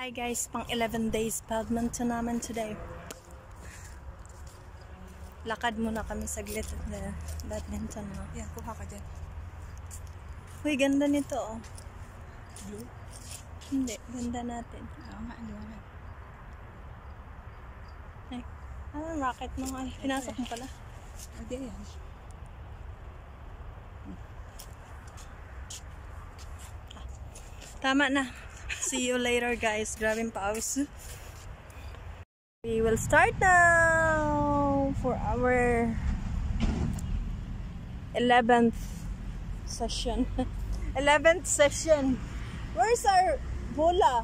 Hi guys, pang 11 days badminton namin today. Lakad muna kami saglit at badminton. No? Yan, kuha ka dyan. Uy, ganda nito oh. Blue? Hindi, ganda natin. Oo nga, liwanag. Ay, anong racket mo? Ay, pinasok mo pala. Hindi yan. Tama na. See you later guys. Grabing pause. We will start now for our 11th session. 11th session. Where's our bola?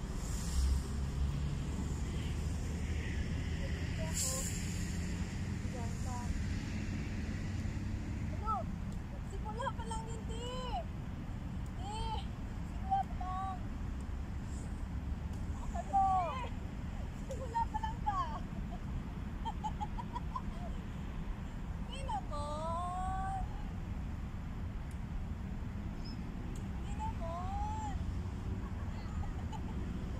Simula pa lang hindi. Simula pa lang. Hello. Simula pa lang ba? Hindi naman. Hindi naman.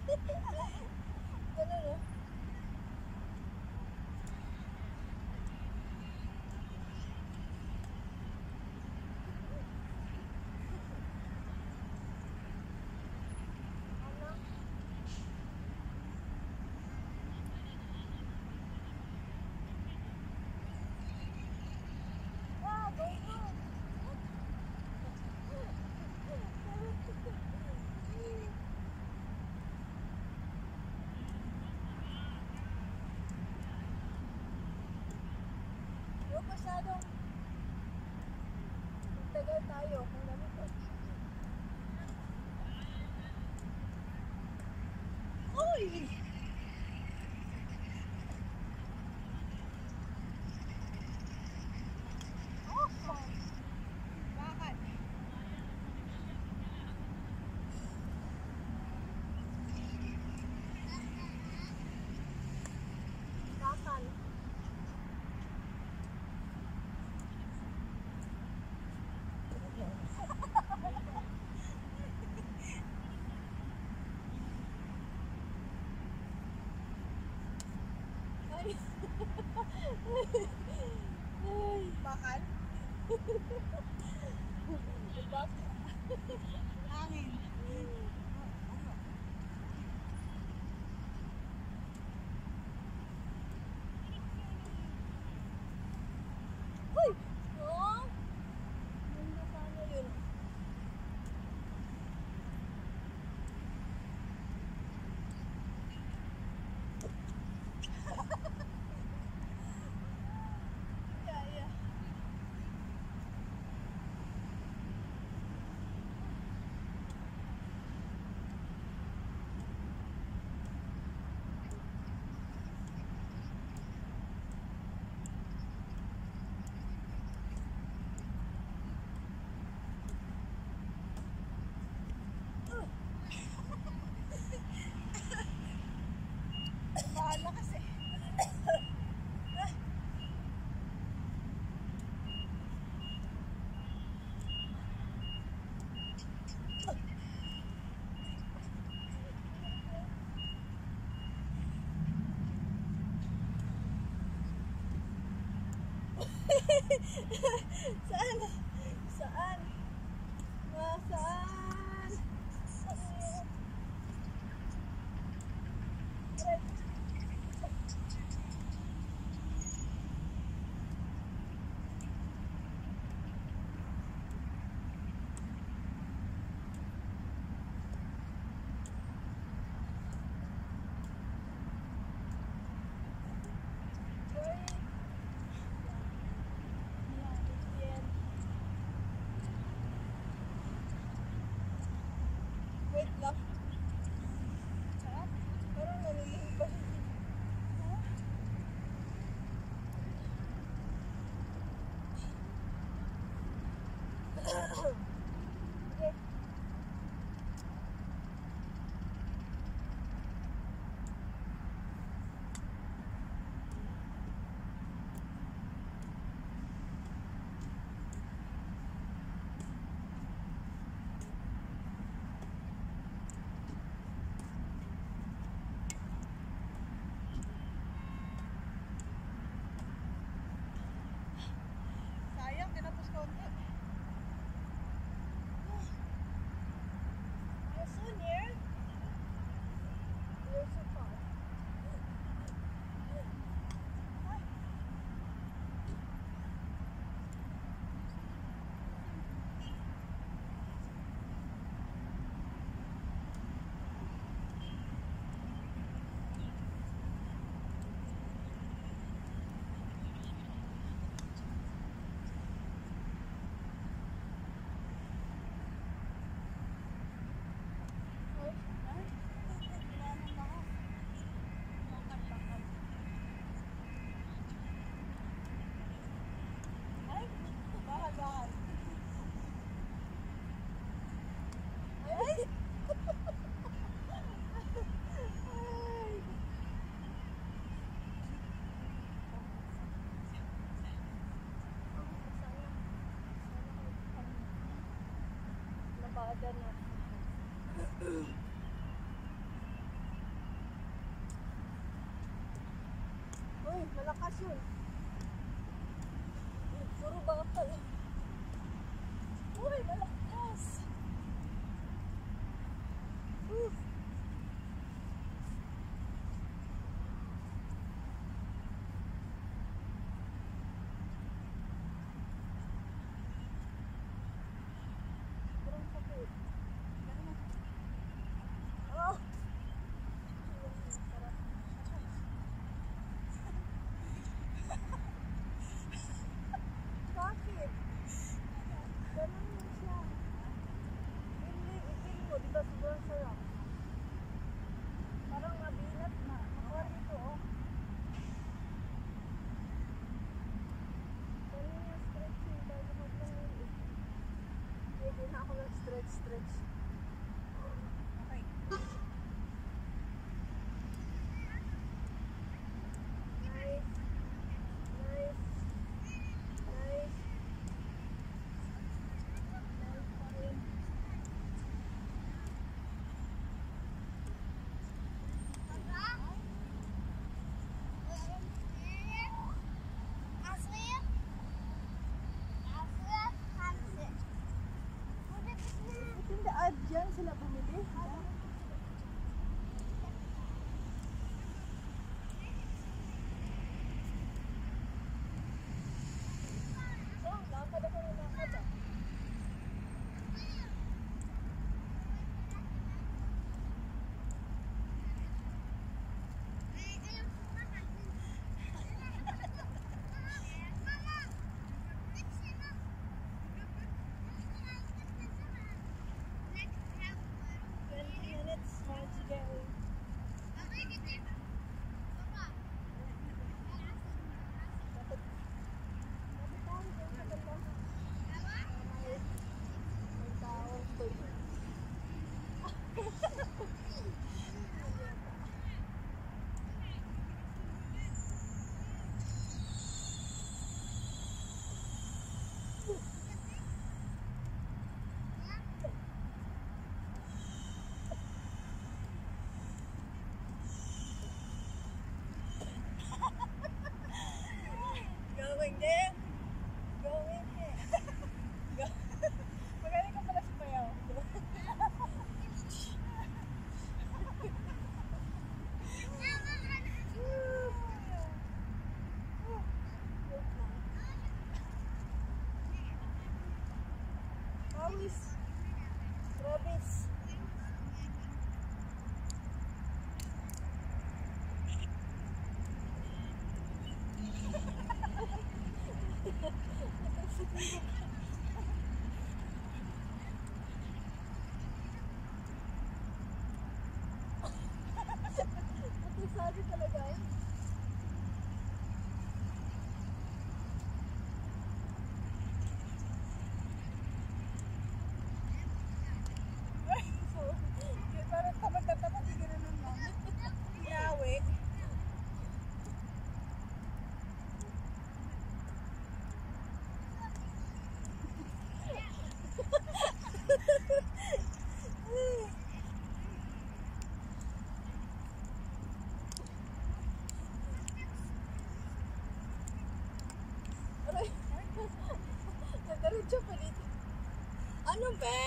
Ganun, oh. Masyadong tagal tayo kung ganito. Uy! Awesome! Bakit? Bakal. Bakal? Angin. Uy! Oh! Ganda sana yun. Yeah. Bahala kasi. Saan? Saan? Saan? Wait lang. Parang nalilipas. Okay. Sayang, tinapos konti. You're so near. You're so far. Nabada na. yun. Puro bakal. Uy, malakas. Oh. Bakit? Ganun yun siya. Hindi, itin mo. Diba sobrang sarap? Parang mabilat na. Makuha dito, oh. Ganun yung stretching bago maglangon. Hindi na ako nag-stretch. Okay. Nice. Diyan sila bumili. Oh, lakad ako ng lakad ah. Going there. Going here. Magaling ka pala sa bayaw. Pawis. Rabis. Sabi talaga eh. So, parang tamad-tamad, hindi ganun nun lang. Inawi. Nagdaritso pa dito. Ano ba?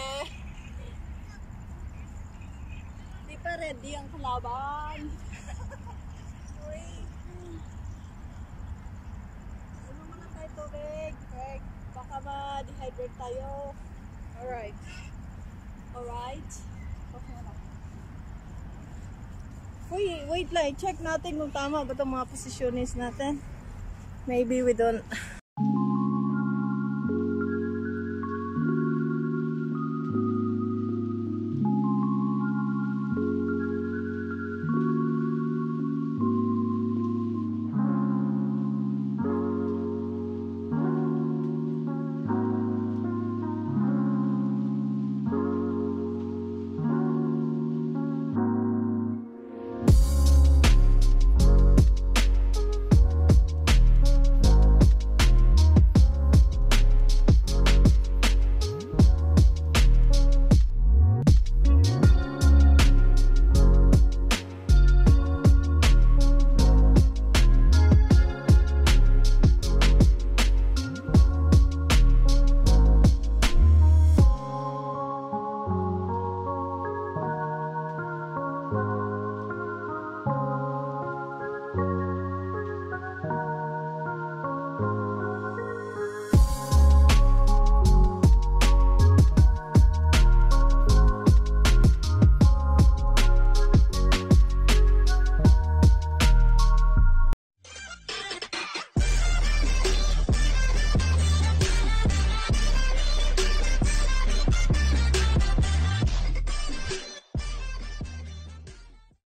Di pa ready ang kalaban. Uy. Ano muna tayo tubig? Okay. Baka ma-dehydrate tayo. Alright. Okay na. Uy, wait lang. Check natin kung tama ba itong mga positionings natin. Maybe we don't